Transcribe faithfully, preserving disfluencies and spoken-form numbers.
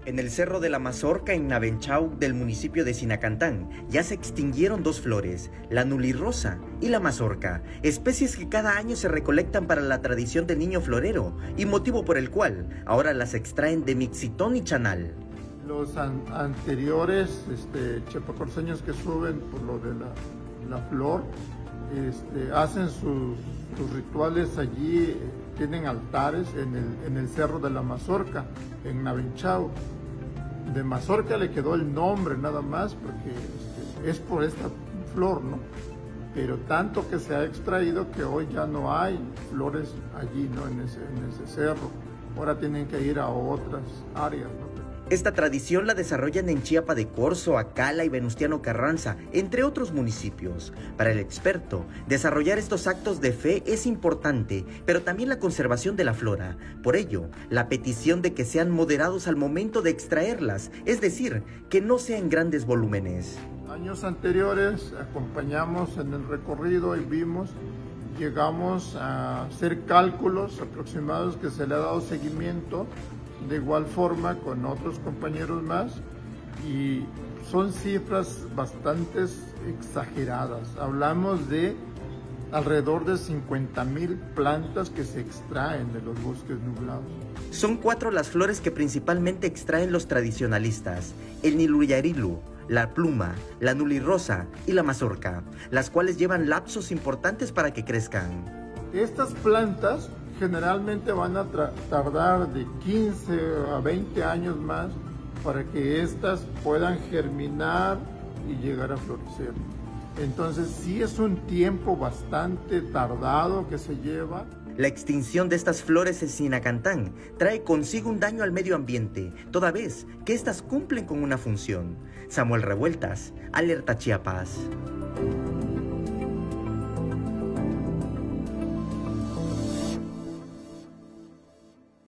En el Cerro de la Mazorca, en Navenchau, del municipio de Sinacantán, ya se extinguieron dos flores, la nulirrosa y la mazorca, especies que cada año se recolectan para la tradición del niño florero y motivo por el cual ahora las extraen de Mixitón y Chanal. Los an anteriores este, chepacorseños que suben por lo de la, la flor, este, hacen sus, sus rituales allí, tienen altares en el, en el Cerro de la Mazorca, en Navenchau. De mazorca le quedó el nombre nada más porque este, es por esta flor, ¿no? Pero tanto que se ha extraído que hoy ya no hay flores allí, ¿no? En ese, en ese cerro. Ahora tienen que ir a otras áreas, ¿no? Esta tradición la desarrollan en Chiapa de Corzo, Acala y Venustiano Carranza, entre otros municipios. Para el experto, desarrollar estos actos de fe es importante, pero también la conservación de la flora. Por ello, la petición de que sean moderados al momento de extraerlas, es decir, que no sean grandes volúmenes. Años anteriores acompañamos en el recorrido y vimos, llegamos a hacer cálculos aproximados que se le ha dado seguimiento de igual forma con otros compañeros más y son cifras bastante exageradas. Hablamos de alrededor de cincuenta mil plantas que se extraen de los bosques nublados. Son cuatro las flores que principalmente extraen los tradicionalistas: el niluyarilu, la pluma, la nulirrosa y la mazorca, las cuales llevan lapsos importantes para que crezcan. Estas plantas generalmente van a tardar de quince a veinte años más para que éstas puedan germinar y llegar a florecer. Entonces sí es un tiempo bastante tardado que se lleva. La extinción de estas flores en Sinacantán trae consigo un daño al medio ambiente, toda vez que éstas cumplen con una función. Samuel Revueltas, Alerta Chiapas.